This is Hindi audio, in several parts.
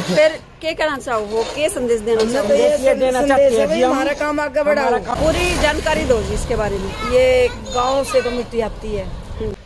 फिर क्या कहना चाहो, क्या संदेश देना चाहो? तो ये देना चाहते हैं हमारा काम आगे बढ़ाओ। पूरी जानकारी दो जी इसके बारे में। ये गांव से तो मिट्टी आती है।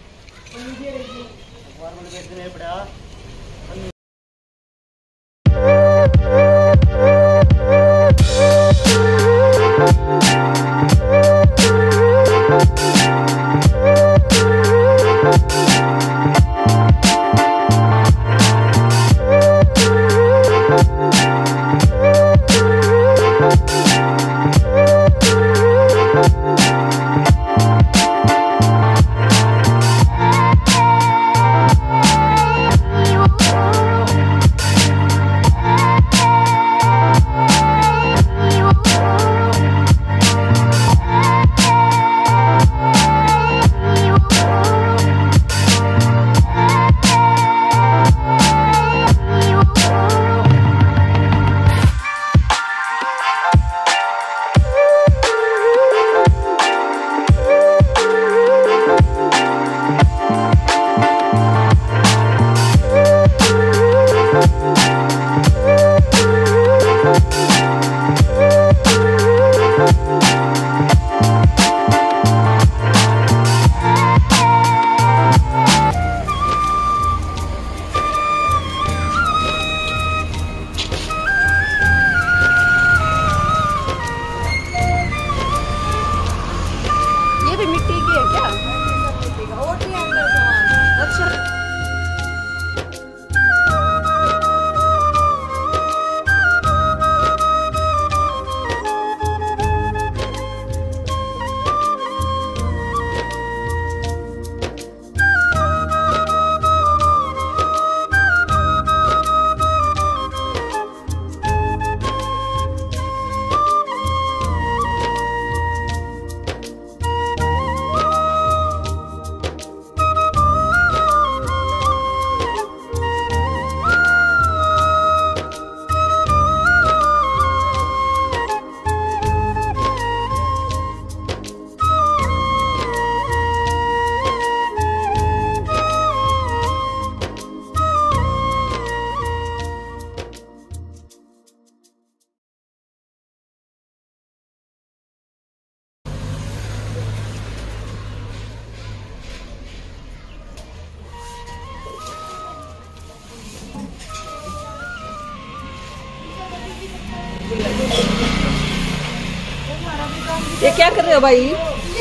ये क्या कर रहे हो भाई?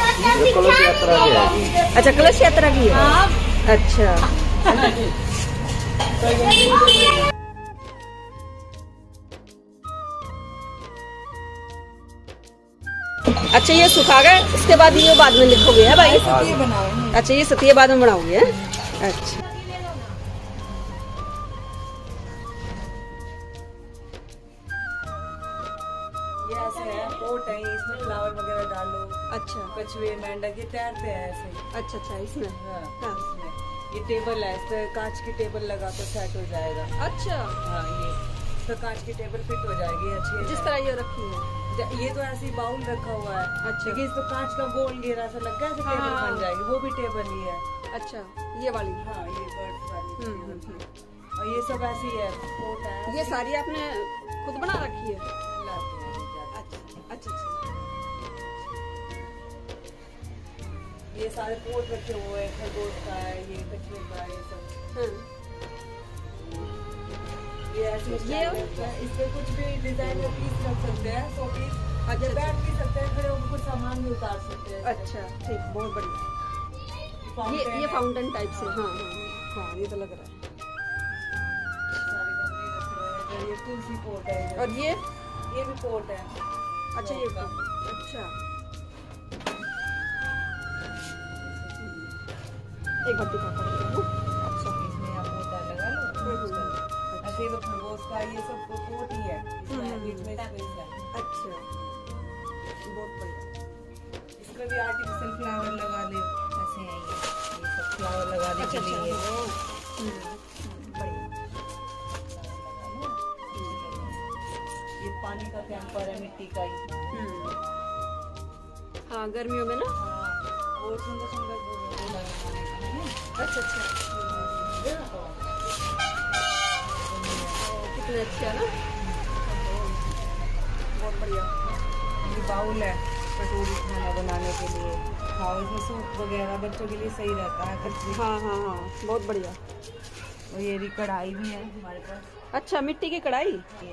कलश यात्रा की है। अच्छा, कलश यात्रा की है। अच्छा अच्छा, ये सुखा गए, इसके बाद ये बाद में लिखोगे है भाई? अच्छा, ये सतिया बाद में बनाओगे? अच्छा, पोट है, इसमें फ्लावर वगैरह डालो। अच्छा, कछुए मेंढक ये तैरते हैं ऐसे। अच्छा अच्छा, इसमें हाँ, इसमें ये टेबल है, इस पे कांच की टेबल लगा तो सेट हो जाएगा। अच्छा हाँ, ये तो कांच की टेबल फिट हो जाएगी अच्छी। जिस तरह ये रखी है, ये तो ऐसे ही बाउल रखा हुआ है। अच्छा, लेकिन इस तो कांच का गोल घेरा सा लग गया, टेबल बन जाएगी। वो भी टेबल ही है। अच्छा, ये वाली? हाँ, ये बर्ड्स वाली। और ये सब ऐसी है, पोट है। ये सारी आपने खुद बना रखी है? अच्छा अच्छा, ये सारे पोट रखे हुए हैं, खरगोश का है, ये कछुए का है, ये सब। ये ऐसे इस पे कुछ भी डिजाइन का पीस रख सकते हैं, 100 पीस। अच्छा, बैठ भी सकते हैं, खड़े होकर कुछ सामान भी उतार सकते हैं। अच्छा ठीक, बहुत बढ़िया। ये फाउंटेन टाइप से। हाँ हाँ हाँ, ये तो लग रहा है। सारे गमले रखे हुए हैं। ये तुलसी पोट है। और ये भी पोट है। अच्छा, ये अच्छा, एक बार दिखा कर। अच्छा, इसमें आप पौधा लगा लो। ऐसे तो खरगोश का ये सब पोट ही है, इसमें बीच में स्पेस है। अच्छा, बहुत बढ़िया। इसमें भी आर्टिफिशियल फ्लावर लगा ले, ऐसे है ये सब फ्लावर लगाने के लिए। बढ़िया। ये पानी का कैंपर है, मिट्टी का ही। हाँ, गर्मियों में ना। और सुंदर सुंदर। अच्छा अच्छा, कितने अच्छे है ना, बहुत बढ़िया। ये बाउल है कटोरी खाना बनाने के लिए, खाओ इसमें सूप वगैरह बच्चों के लिए सही रहता है कच्ची। हाँ हाँ हाँ, बहुत बढ़िया। और ये भी कढ़ाई भी है हमारे पास। अच्छा, मिट्टी की कढ़ाई।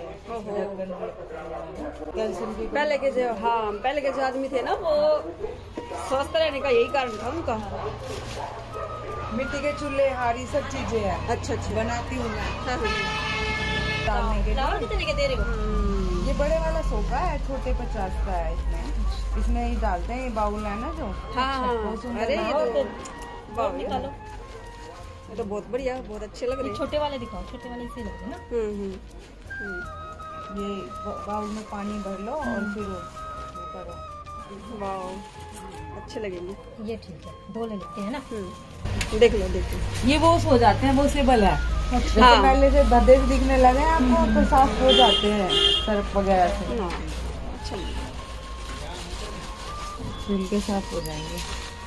कैल्शियम की पहले के जो आदमी थे ना, वो स्वस्थ रहने का यही कारण था उनका। मिट्टी के चूल्हे, हारी, सब चीजें हैं। अच्छा अच्छा, बनाती हूँ मैं हाँ हाँ। डालने के लिए। कितने के दे रहे हो? ये बड़े वाला सोफा है, छोटे 50 का है। इसमें ही डालते हैं। ये बाउल है ना जो, हाँ हाँ। अरे ये तो निकालो, ये तो बहुत बढ़िया, बहुत अच्छे लग रहे हैं। छोटे वाले दिखाओ, छोटे वाले इसे लगे ना। ये बाउल में पानी भर लो और फिर वो करो। वाह, अच्छे लगेंगे। ये ठीक है, 2 ले लेते हैं ना। देख लो देख लो। ये वॉश हो जाते हैं, वॉशेबल है। जैसे हाँ। पहले से भद्दे से दिखने लगे हैं आपको, तो साफ हो जाते हैं सर्फ वगैरह से। हाँ, अच्छा लगेगा। छिलके साफ हो जाएंगे।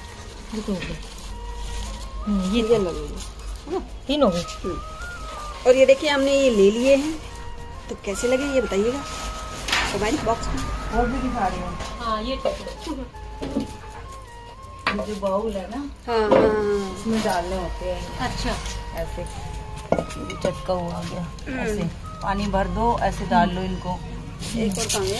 ये लगेगा, 3 हो गए। और ये देखिए हमने ये ले लिए हैं, तो कैसे लगे ये बताइएगा मोबाइल बॉक्स में। और भी दिखा रही हूँ। हाँ ये ठीक है। ये जो बाउल है ना, हाँ हाँ हाँ। इसमें डालने होते हैं अच्छा, ऐसे। ये चटका हुआ गया, ऐसे पानी भर दो, ऐसे डाल लो इनको। एक और काम है,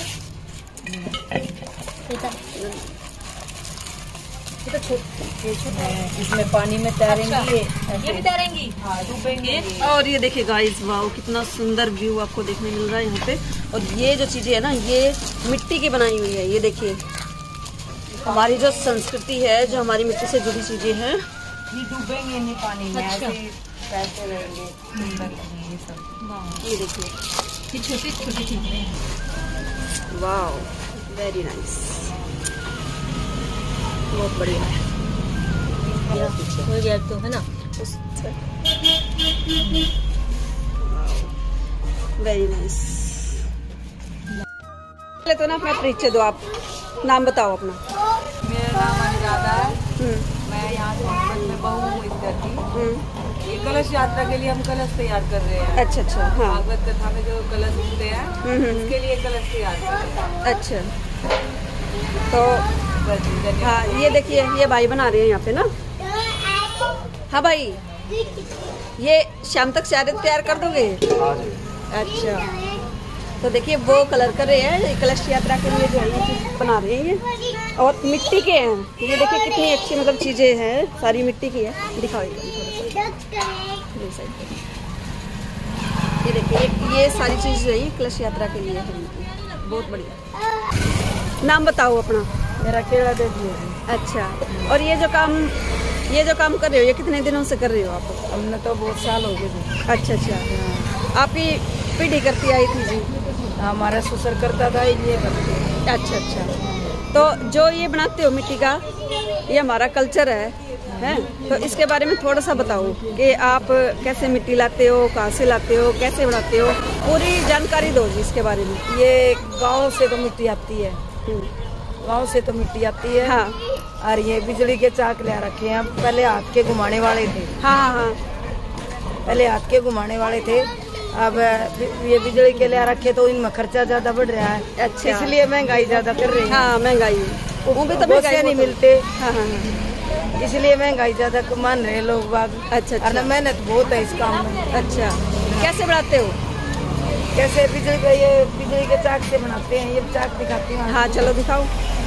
इसमें पानी में तैरेंगी। ये भी तैरेंगी। हाँ, डूबेंगे। और ये देखिए गाइस, वाओ कितना सुंदर व्यू आपको देखने मिल रहा है यहाँ पे। और ये जो चीजें है ना, ये मिट्टी की बनाई हुई है। ये देखिए हमारी जो संस्कृति है, जो हमारी मिट्टी से जुड़ी चीजें हैं, ये डूबेंगे नहीं पानी में। अच्छा। ऐसे तैरते रहेंगे। ये सब ये देखिए। ये छोटी छोटी चीजें हैं। वाओ, वेरी नाइस, बहुत बढ़िया है। हो गया तो है ना। Very nice. पहले तो ना अपना परिचय दो, आप नाम बताओ अपना। मेरा नाम अनुराधा है। मैं यहाँ सोनभद्र में बहू हूँ इस घर की। ये कलश यात्रा के लिए हम कलश तैयार कर रहे हैं। अच्छा अच्छा, हाँ। भागवत कथा में जो कलश होते हैं, उसके लिए कलश तैयार कर रहे हैं। अच्छा, तो हाँ ये देखिए, ये भाई बना रहे हैं यहाँ पे ना। हाँ भाई, ये शाम तक शायद तैयार कर दोगे? अच्छा, तो देखिए वो कलर कर रहे हैं, कलश यात्रा के लिए जो है ये चीज बना रहे हैं ये। और मिट्टी के हैं, ये देखिए कितनी अच्छी मतलब चीजें हैं, सारी मिट्टी की है। दिखाओ थोड़ा सा, ये देखिए ये सारी चीज जो है ये कलश यात्रा के लिए है। बहुत बढ़िया। नाम बताओ अपना। मेरा केला देवी है। अच्छा, और ये जो काम कर रहे हो, ये कितने दिनों से कर रहे हो आप? हमने तो बहुत साल हो गए थे। अच्छा अच्छा, आपकी पीढ़ी करती आई थी जी? हमारा ससुर करता था, ये करते। अच्छा अच्छा, तो जो ये बनाते हो मिट्टी का, ये हमारा कल्चर है, तो इसके बारे में थोड़ा सा बताओ कि आप कैसे मिट्टी लाते हो, कहाँ से लाते हो, कैसे बनाते हो, पूरी जानकारी दो जी इसके बारे में। ये गांव से तो मिट्टी आती है, गांव से तो मिट्टी आती है। हाँ। और ये बिजली के चाक ले रखे हैं। पहले हाथ के घुमाने वाले थे। हाँ हाँ, पहले हाथ के घुमाने वाले थे, अब ये बिजली के ले रखे, तो इनमें खर्चा ज्यादा बढ़ रहा है। अच्छा, इसलिए महंगाई ज्यादा कर रही है। हाँ महंगाई, वो भी तो महंगाई नहीं मिलते। हाँ हाँ हाँ, इसलिए महंगाई ज्यादा मान रहे लोग बाग। अच्छा अच्छा, मेहनत बहुत है इस काम में। अच्छा, कैसे बनाते हो? कैसे? बिजली के चाक से बनाते हैं। ये चाक दिखाती हूँ। हाँ चलो दिखाओ।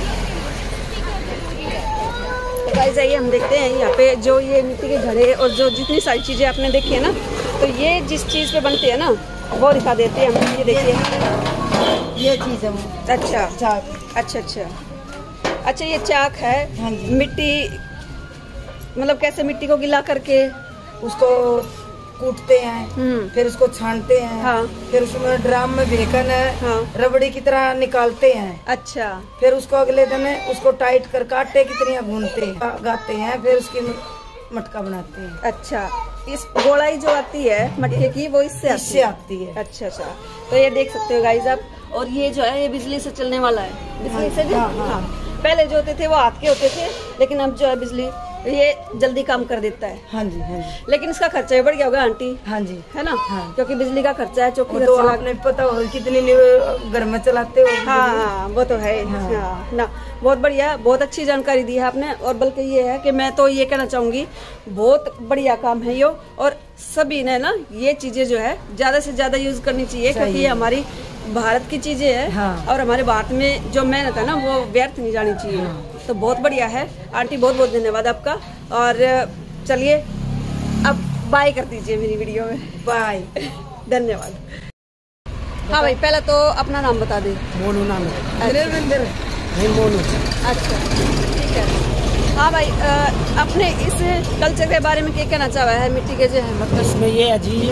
तो गाइस आइए हम देखते हैं यहाँ पे जो ये मिट्टी के घड़े और जो जितनी सारी चीजें आपने देखी है ना, तो ये जिस चीज पे बनते हैं ना वो दिखा देते हैं हम। ये देखिए, ये चीज है। अच्छा चाक। अच्छा अच्छा अच्छा, ये चाक है। हाँ जी। मिट्टी मतलब कैसे मिट्टी को गिला करके उसको कूटते हैं, फिर उसको छानते हैं। हाँ। फिर उसमें ड्राम में भेकन है, हाँ। रबड़ी की तरह निकालते हैं। अच्छा, फिर उसको अगले दिन उसको टाइट कर आटे की तरह भूनते हैं, गाते हैं, फिर उसकी मटका बनाते हैं। अच्छा, इस गोलाई जो आती है मटके की वो इससे आती है। अच्छा अच्छा, तो ये देख सकते हो गाइस आप। और ये जो है ये बिजली से चलने वाला है। बिजली से भी, हाँ, हाँ। हाँ। पहले जो होते थे वो हाथ के होते थे, लेकिन अब जो है बिजली ये जल्दी काम कर देता है। हाँ जी, हाँ जी। लेकिन इसका खर्चा भी बढ़ गया होगा आंटी, हाँ जी, है ना? हाँ। क्योंकि बिजली का खर्चा है, चौकी तो आपने पता हो कितनी घर में चलाते हो। हाँ, वो तो है। हाँ ना, बहुत बढ़िया, बहुत अच्छी जानकारी दी है आपने। और बल्कि ये है कि मैं तो ये कहना चाहूंगी, बहुत बढ़िया काम है ये। और सभी ने ना ये चीजें जो है ज्यादा से ज्यादा यूज करनी चाहिए, क्योंकि ये हमारी भारत की चीजें हैं। हाँ। और हमारे भारत में जो मेहनत है ना वो व्यर्थ नहीं जानी चाहिए। तो बहुत बढ़िया है आंटी, बहुत बहुत धन्यवाद आपका। और चलिए अब बाय कर दीजिए मेरी वीडियो में। बाय, धन्यवाद। हाँ भाई, पहले तो अपना नाम बता दे। मोनू नाम है। अच्छा, मोनू। अच्छा, ठीक है। हाँ भाई, अपने इस कल्चर के बारे में क्या कहना चाहा है? मिट्टी के जो है मतलब इसमें ये है जी,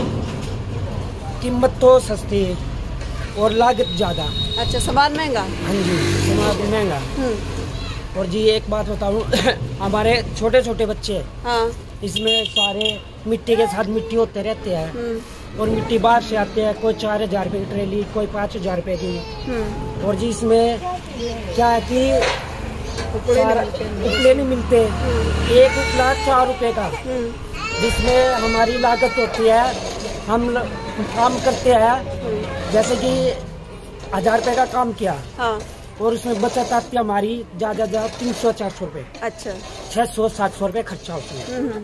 कीमत तो सस्ती है और लागत ज्यादा। अच्छा, सामान महंगा। हाँ जी, सामान महंगा। और जी एक बात बताऊं, हमारे छोटे छोटे बच्चे, हाँ, इसमें सारे मिट्टी के साथ मिट्टी होते रहते हैं। और मिट्टी बाहर से आते हैं, कोई 4000 रुपए की ट्रेली, कोई 5000 रुपए की। और जी इसमें क्या है कि उपले नहीं मिलते, एक उपला 4 रुपए का, जिसमें हमारी लागत होती है। हम काम करते हैं, जैसे कि 1000 रुपए का काम किया, हाँ, और उसमें बचत आती है हमारी ज्यादा 300-400 रुपए। अच्छा, 600-700 रुपए खर्चा उसमें।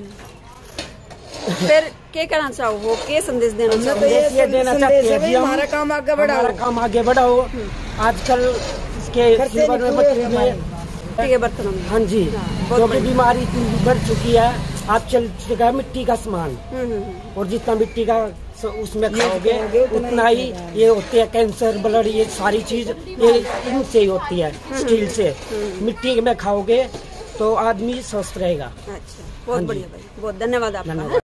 फिर क्या कहना चाहो, वो क्या संदेश देना चाहो? ये देना चाहते हैं कि हमारा काम आगे बढ़ाओ, हमारा काम आगे बढ़ाओ। आजकल इसके जीवन में मिट्टी के बर्तनों में, हाँ जी, क्योंकि बीमारी इतनी बढ़ चुकी है। आप चल चुका है मिट्टी का सामान, और जितना मिट्टी का उसमें खाओगे उतना ही ये होते हैं कैंसर, ब्लड, ये सारी चीज ये इनसे ही होती है, स्टील से। मिट्टी में खाओगे तो आदमी स्वस्थ रहेगा। अच्छा, बहुत बढ़िया भाई, बहुत धन्यवाद आपका।